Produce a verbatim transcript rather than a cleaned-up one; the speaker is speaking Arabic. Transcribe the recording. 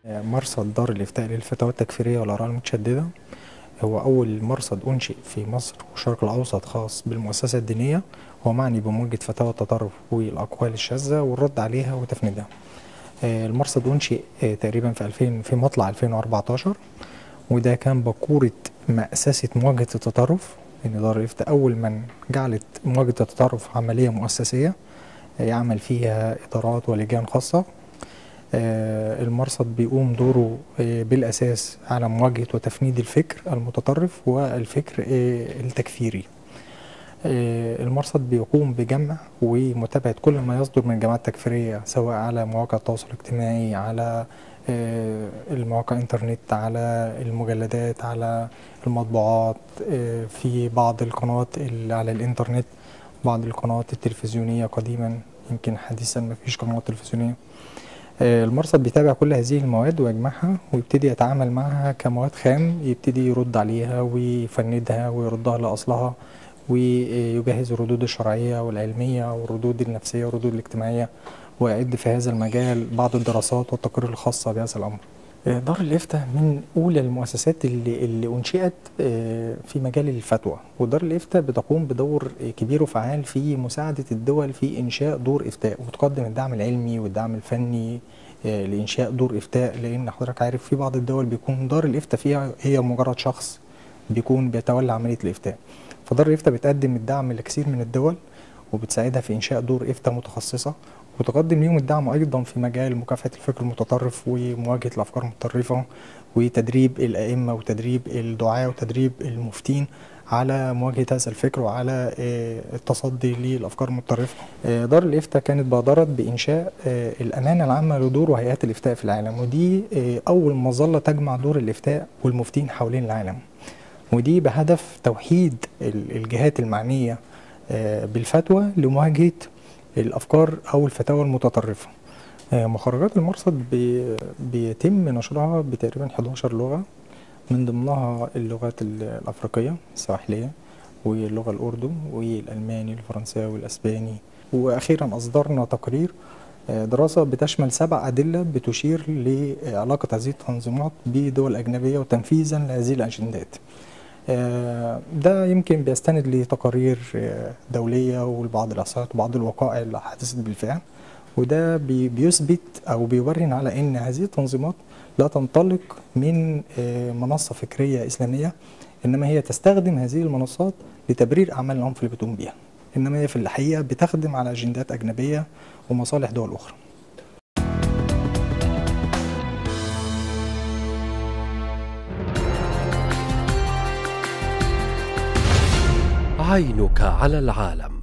مرصد دار الإفتاء للفتاوى التكفيرية والآراء المتشددة هو أول مرصد أنشئ في مصر والشرق الأوسط خاص بالمؤسسة الدينية. هو معني بمواجهة فتاوى التطرف والأقوال الشاذة والرد عليها وتفنيدها. المرصد أنشئ تقريبا في ألفين في مطلع ألفين وأربعتاشر، وده كان بقورة مأسسة مواجهة التطرف. إن دار الإفتاء أول من جعلت مواجهة التطرف عملية مؤسسية يعمل فيها إدارات ولجان خاصة. المرصد بيقوم دوره بالأساس على مواجهة وتفنيد الفكر المتطرف والفكر التكفيري. المرصد بيقوم بجمع ومتابعة كل ما يصدر من جماعات تكفيرية، سواء على مواقع التواصل الاجتماعي، على المواقع الانترنت، على المجلدات، على المطبوعات، في بعض القنوات اللي على الانترنت، بعض القنوات التلفزيونية قديما، يمكن حديثا ما فيش قنوات تلفزيونية. المرصد بيتابع كل هذه المواد ويجمعها ويبتدي يتعامل معها كمواد خام، يبتدي يرد عليها ويفندها ويردها لأصلها، ويجهز الردود الشرعية والعلمية والردود النفسية والردود الاجتماعية، ويعد في هذا المجال بعض الدراسات والتقارير الخاصة بهذا الأمر. دار الإفتاء من أولى المؤسسات اللي, اللي أنشئت في مجال الفتوى، ودار الإفتاء بتقوم بدور كبير وفعال في مساعدة الدول في إنشاء دور إفتاء، وتقدم الدعم العلمي والدعم الفني لإنشاء دور إفتاء. لأن حضرتك عارف في بعض الدول بيكون دار الإفتاء فيها هي مجرد شخص بيكون بيتولى عملية الإفتاء، فدار الإفتاء بتقدم الدعم لكثير من الدول وبتساعدها في إنشاء دور إفتاء متخصصة، وتقدم لهم الدعم أيضا في مجال مكافحة الفكر المتطرف ومواجهة الأفكار المتطرفة، وتدريب الأئمة وتدريب الدعاة وتدريب المفتين على مواجهة هذا الفكر وعلى التصدي للأفكار المتطرفة. دار الإفتاء كانت بادرت بإنشاء الأمانة العامة لدور وهيئات الإفتاء في العالم، ودي أول مظلة تجمع دور الإفتاء والمفتين حوالين العالم، ودي بهدف توحيد الجهات المعنية بالفتوى لمواجهة الأفكار أو الفتاوى المتطرفة. مخرجات المرصد بيتم نشرها بتقريبا حداشر لغة، من ضمنها اللغات الأفريقية السواحلية واللغة الأردو والألماني والفرنساوي والأسباني. وأخيرا أصدرنا تقرير دراسة بتشمل سبع أدلة بتشير لعلاقة هذه التنظيمات بدول أجنبية وتنفيذا لهذه الأجندات. ده يمكن بيستند لتقارير دولية ولبعض الإحصائيات وبعض الوقائع اللي حدثت بالفعل، وده بيثبت أو بيبرهن على أن هذه التنظيمات لا تنطلق من منصة فكرية إسلامية، إنما هي تستخدم هذه المنصات لتبرير أعمال العنف اللي بتقوم بيها، إنما هي في الحقيقة بتخدم على أجندات أجنبية ومصالح دول أخرى. عينك على العالم.